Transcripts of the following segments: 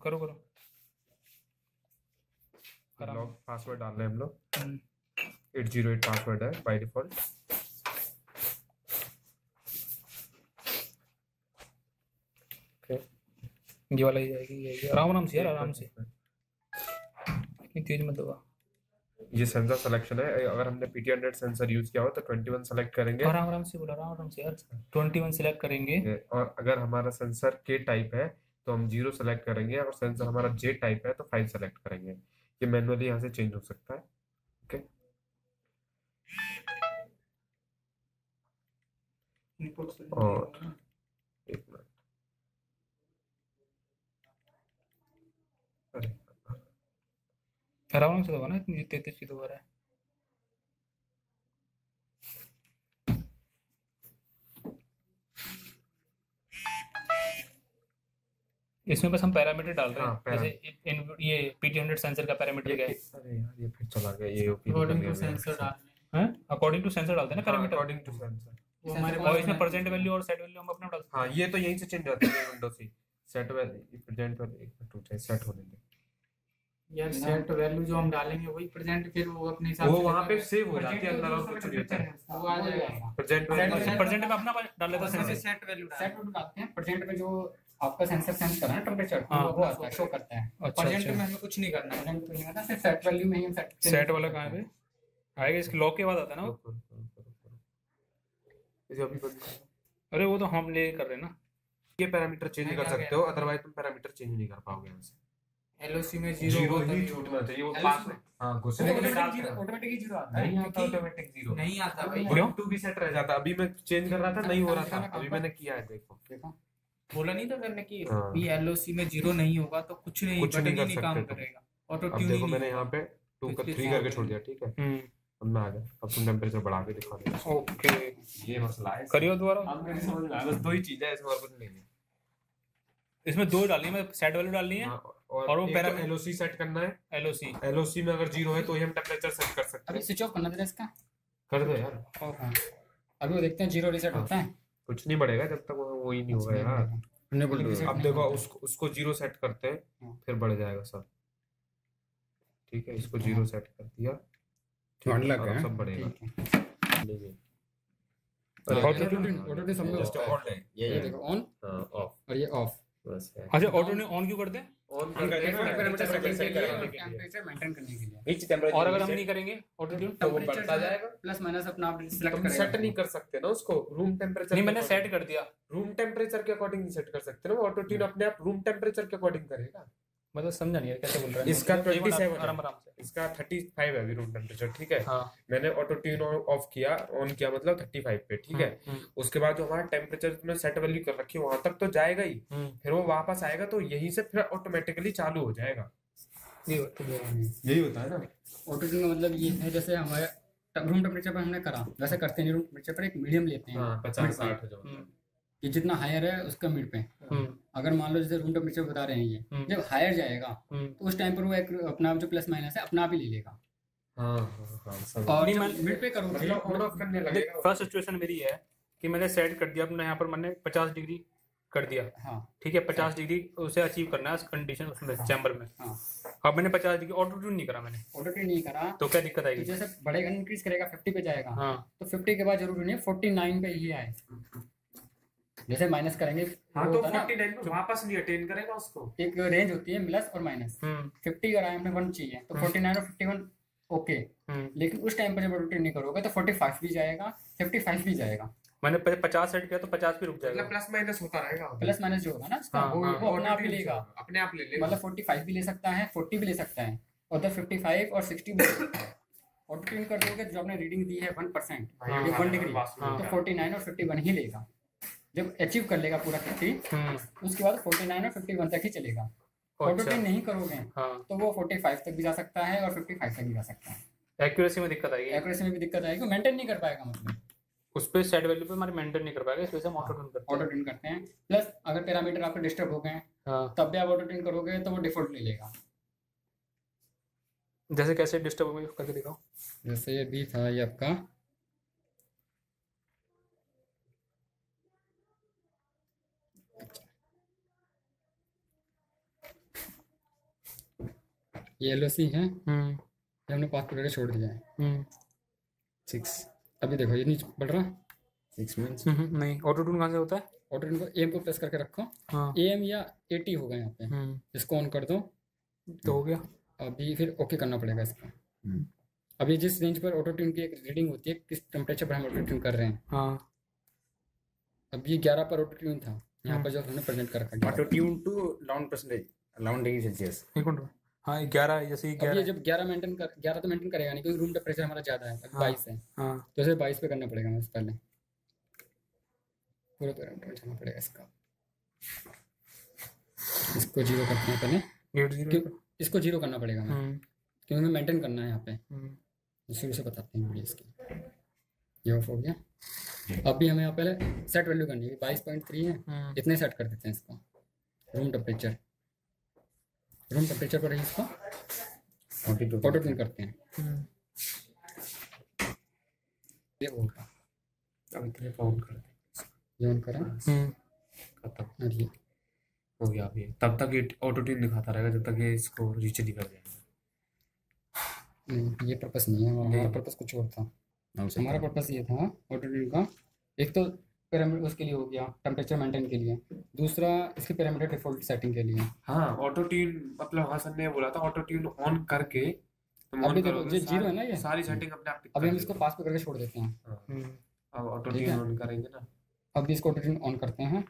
करो करो आराम लॉग पासवर्ड डाल रहे हैं हम लोग। हम्म, 808 पासवर्ड है बाय डिफॉल्ट। ये वाला ही जाएगी, ये आराम आराम से यार, आराम से, इतनी तेज मत दबा। ये सेंसर सिलेक्शन है। अगर हमने PT100 सेंसर यूज किया हो तो 21 सेलेक्ट करेंगे। आराम आराम से बोला, आराम आराम से यार। 21 सिलेक्ट करेंगे। और अगर हमारा सेंसर K टाइप है तो हम 0 सेलेक्ट करेंगे, और सेंसर हमारा J टाइप है तो 5 सेलेक्ट करेंगे। ये मैनुअली यहाँ से चेंज हो सकता है। ओके, और एक मिनट, अरे आराम से दबा ना, इतनी तेज तेज दबा रहा है। इसमें बस हम पैरामीटर डाल रहे हैं। हाँ, जैसे ये PT100 सेंसर का पैरामीटर क्या है? अरे यार ये फिर चला गया, ये अकॉर्डिंग टू सेंसर डालना है। अकॉर्डिंग टू सेंसर डालते हैं ना पैरामीटर। According to sensor. वो हमारे और पास इसमें परसेंट वैल्यू और सेट वैल्यू हम अपना डालते हाँ, ये तो यहीं से चेंज होता है विंडो से। सेट वैल्यू प्रेजेंट वैल्यू एक मिनट रुक जाए, सेट होने दे। यार सेट वैल्यू जो हम डालेंगे वही प्रेजेंट, फिर वो अपने हिसाब वो से वहाँ पे सेव हो जाती है अंदर, और कुछ नहीं होता है। वो आ जाएगा। प्रेजेंट हैं। परसेंट में अपना डाल लेता जैसे sensor. Set value set value डालते हैं, परसेंट में जो आपका सेंसर सेंस कर रहा है टेम्परेचर, हाँ। वो आता है, शो करता है। अच्छा परसेंट अच्छा। में हमें कुछ नहीं करना है। परसेंट तो नहीं आता, सिर्फ सेट वैल्यू में ही हम सेट वाला कहाँ पे आएगा? इसके लॉक के बाद आता है ना वो। अरे वो तो हम ले कर रहे हैं ना। ये पैरामीटर चेंज कर सकते हो, अदरवाइज तुम पैरामीटर चेंज नहीं कर पाओगे यहाँ से। एलओसी में जीरो जीरो ही छूटना चाहिए, वो LOC पास में। हाँ घुसने के लिए डालते हैं। ऑटोमेटिकली जीरो आता है। नहीं आता ऑटोमेटिक जीरो, नहीं आता भाई। क्यों? टू भी सेट रह जाता। अभी मैं चेंज कर रहा था, नहीं हो रहा था, अभी मैंने किया है, देखो। देखो बोला नहीं था मैंने कि हाँ। ये एलओसी में जीरो नहीं होगा तो कुछ नहीं, कुछ नहीं बटन ही कर नहीं काम सकते तुम। करेगा। ऑटो अब ट्यून देखो ही मैंने नहीं यहाँ पे 2 का 3 करके छोड़ दिया, ठीक है। अब मैं आ गया। अब तुम टेम्परेचर बढ़ा के दिखा दो। ओके, ये मसला है। करियो दोबारा। अब मेरे समझ में आया, बस 2 ही चीजें है, इसमें और कुछ नहीं है। इसमें 2 डालनी है, सेट वैल्यू डालनी है और वो पैरा LOC सेट करना है। LOC। LOC में अगर 0 है तो ही हम टेम्परेचर सेट कर सकते अभी हैं। स्विच ऑफ करना था इसका, कर दो यार, हाँ। अभी वो देखते हैं जीरो रीसेट होता है। कुछ नहीं बढ़ेगा जब तक वो ही नहीं होगा यार। अब देखो उसको 0 सेट करते हैं, फिर बढ़ जाएगा सब। ठीक है, इसको 0 सेट कर दिया, अब सब बढ़ेगा। ऑटो ट्यून सब में जस्ट ऑन है ये देखो ऑन ऑफ, और ये ऑफ। बस है। अच्छा, ऑटो ने ऑन क्यों करते हैं? ऑन टेम्परेचर सेट करने के लिए, टेम्परेचर टेम्परेचर मेंटेन करने के लिए। और अगर हम नहीं करेंगे ऑटो ट्यून तो वो बढ़ता जाएगा। प्लस माइनस अपना आप सिलेक्ट तुम करेगा। सेट नहीं कर सकते ना उसको रूम टेम्परेचर। नहीं, मैंने सेट कर दिया। रूम टेम्परेचर के अकॉर्डिंग नहीं सेट कर सकते ना, ऑटो ट्यून अपने आप रूम टेम्परेचर के अकॉर्डिंग करेगा। मतलब समझा नहीं यार कैसे बोल रहा है। इसका 27 है, आराम आराम से। इसका 35 है अभी रूम टेम्परेचर, ठीक है। हाँ। मैंने ऑटो ट्यून ऑफ किया, ऑन किया मतलब 35 पे, ठीक है। उसके बाद जो हमारा टेम्परेचर में सेट वैल्यू कर रखी है वहां तक तो जाएगा ही, फिर वो वापस आएगा तो यहीं से फिर ऑटोमेटिकली चालू हो जाएगा। यही होता है ना ऑटो ट्यून का मतलब ये है, जैसे हमारे रूम टेम्परेचर पर हमने करा, वैसे करते हैं रूम टेम्परेचर पर एक मीडियम लेते हैं। 50-60 जो कि जितना हायर है उसका मिड पे। अगर मान लो जैसे रूम टेम्परेचर बता रहे हैं ये, जब हायर जाएगा तो उस टाइम पर वो एक अपना जो प्लस माइनस है अपना आप ही ले लेगा। और मिड पे करोगे ऑन ऑफ करने लगेगा। फर्स्ट सिचुएशन मेरी है कि मैंने सेट कर दिया अपना, यहाँ पर मैंने 50 डिग्री कर दिया। हाँ ठीक है, 50 डिग्री उसे अचीव करना है कंडीशन उसमें चैम्बर में। हाँ। अब मैंने 50 डिग्री ऑटो ट्यून नहीं करा मैंने, ऑटो ट्यून नहीं करा तो क्या दिक्कत तो आएगी? जैसे बढ़ेगा इंक्रीज करेगा 50 पे जाएगा। हाँ। तो 50 के बाद जरूरी नहीं 49 पे ही आए। जैसे माइनस करेंगे हाँ तो 49 पे वापस नहीं अटेन करेगा उसको। एक रेंज होती है प्लस और माइनस। 50 अगर हमें 1 चाहिए तो 49 और 51 ओके। लेकिन उस टाइम पर जब रोटेट नहीं करोगे तो 45 भी जाएगा, 55 भी जाएगा। मैंने 50 सेट किया तो 50 पे रुक जाएगा। मतलब प्लस माइनस होता रहेगा। प्लस माइनस जो होगा ना उसका वो अपने आप ही लेगा, अपने आप ले लेगा। मतलब 45 भी ले सकता है, 40 भी ले सकता है, और उधर 55 और 60 भी ले सकता है। ऑटो ट्यून कर दोगे जो आपने रीडिंग दी है 1% या 1 डिग्री तो 49 और 51 ही लेगा। जब अचीव कर लेगा पूरा 50 उसके बाद 49 और 51 तक ही चलेगा। ऑटो ट्यून नहीं करोगे तो वो 45 तक भी जा सकता है और 55 तक भी जा सकता है। एक्यूरेसी में दिक्कत आएगी। एक्यूरेसी में भी दिक्कत आएगी, मेंटेन नहीं कर पाएगा, मतलब उस पे सेट वैल्यू पे हमारे मेंटेन नहीं कर पाएगा, इसलिए हम ऑटो ट्यून करते हैं। ऑटो ट्यून करते हैं। प्लस अगर पैरामीटर आपके डिस्टर्ब हो गए तब भी आप ऑटो ट्यून करोगे तो वो डिफॉल्ट ले लेगा। जैसे कैसे डिस्टर्ब हो गई करके दिखाओ। जैसे ये भी था ये आपका ये LOC है, ये हमने पास करके छोड़ दिया है 6। अभी देखो ये नीचे बढ़ रहा 6 मीन्स नहीं, ऑटो ट्यून कहाँ से होता है? ऑटो ट्यून को AM को प्रेस करके रखो। हाँ। AM या AT होगा यहाँ पे, इसको ऑन कर दो तो हो गया। अभी फिर ओके करना पड़ेगा इसका। अभी जिस रेंज पर ऑटो ट्यून की एक रीडिंग होती है, किस टेम्परेचर पर हम ऑटो ट्यून कर रहे हैं। हाँ। अब ये 11 पर ऑटो ट्यून था, यहाँ पर जो हमने प्रेजेंट कर रखा है auto tune to 11 degree Celsius. एक मिनट। हाँ 11 जैसे ही 11। ये जब 11 तो मेंटेन करेगा नहीं, क्योंकि रूम टेम्परेचर हमारा ज़्यादा है, 22 है। हाँ। तो इसे 22 पे करना पड़ेगा हमें पहले, पूरा पैरामीटर चलना पड़ेगा इसका। इसको 0 करते हैं पहले, इसको 0 करना पड़ेगा हमें, क्योंकि हमें मेंटेन करना है यहाँ पे। शुरू से बताते हैं वीडियो इसकी। ये ऑफ हो गया। अभी हमें यहाँ पहले सेट वैल्यू करनी है, 22.3 है, इतने सेट कर देते हैं इसको। रूम टेम्परेचर पर ही इसको ऑटो ट्यून करते हैं। ये होगा, अब इतने काउंट कर ये ऑन करें, खत्म और ये हो गया। अभी तब तक ये ऑटो ट्यून दिखाता रहेगा जब तक ये इसको रीच नहीं कर जाएगा। नहीं, ये पर्पस नहीं है हमारा, पर्पस कुछ और था। हमारा पर्पस ये था ऑटो ट्यून का, एक तो पैरामीटर उसके लिए हो गया, टेम्परेचर मेंटेन के लिए, दूसरा इसके पैरामीटर डिफॉल्ट सेटिंग के लिए। हाँ ऑटो ट्यून मतलब हासन ने बोला था ऑटो ट्यून ऑन करके अभी देखो ये 0 है ना, ये सारी सेटिंग अपने आप अभी हम इसको पास पे करके छोड़ देते हैं। अब ऑटो ट्यून ऑन करेंगे ना, अब इसको ऑटो ट्यून ऑन करते हैं,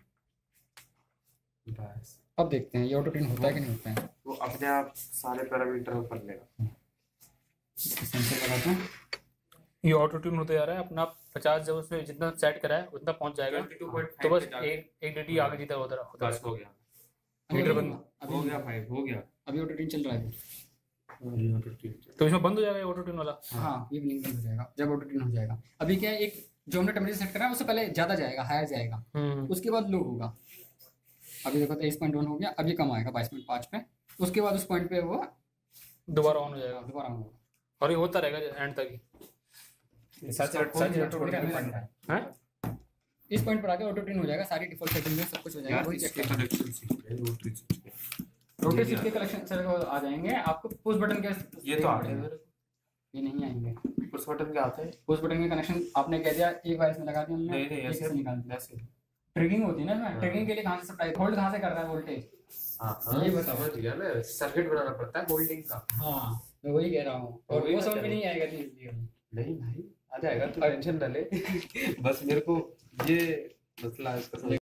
बस अब देखते हैं ये ऑटो ट्यून होता है कि नहीं होता है। वो अपने आप सारे पैरामीटर कर लेगा। सेंसर लगाते हैं, ये ऑटो ट्यून होते जा रहा है अपना 50, जब उसमें जितना सेट करा है उतना पहुंच जाएगा, तो बस एक डिटी आगे जीता होता रहा। बस हो गया, मीटर बंद हो गया 5 हो गया। अभी ऑटो ट्यून चल रहा है, ऑटो ट्यून तो इसमें बंद हो जाएगा ऑटो ट्यून वाला। हाँ ये ब्लिंक बंद हो जाएगा जब ऑटो ट्यून हो जाएगा। अभी क्या है, एक जो हमने टेम्परेचर सेट करा है उससे पहले ज़्यादा जाएगा, हायर जाएगा, उसके बाद लो होगा। अभी देखो 23.1 हो गया, अब ये कम आएगा 22.5 पे, उसके बाद उस पॉइंट पे वो दोबारा ऑन हो जाएगा, दोबारा ऑन होगा, और ये होता रहेगा एंड तक ही। सच हैं? इस पॉइंट पर आके ऑटो ट्यून हो जाएगा, सारी डिफॉल्ट सेटिंग में सब कुछ हो जाएगा। वही चेक करना, कनेक्शन सीख रहे रोटरी रोटरी स्विच के कलेक्शन सर आ जाएंगे आपको। पुश बटन के ये तो आते हैं, ये नहीं आएंगे। पुश बटन के आते हैं। पुश बटन के कनेक्शन आपने कह दिया एक बार इसमें लगा दिया हमने, नहीं ऐसे निकाल दिया। ऐसे ट्रिगिंग होती है ना इसमें, ट्रिगिंग के लिए कहाँ से सप्लाई, होल्ड कहाँ से कर रहा है वोल्टेज। हाँ ये समझ गया ना, सर्किट बनाना पड़ता है होल्डिंग का। हाँ मैं वही कह रहा हूँ, और वो समझ में नहीं आएगा नहीं भाई आ जाएगा, तू टेंशन ना ले। बस मेरे को ये मसला है इसका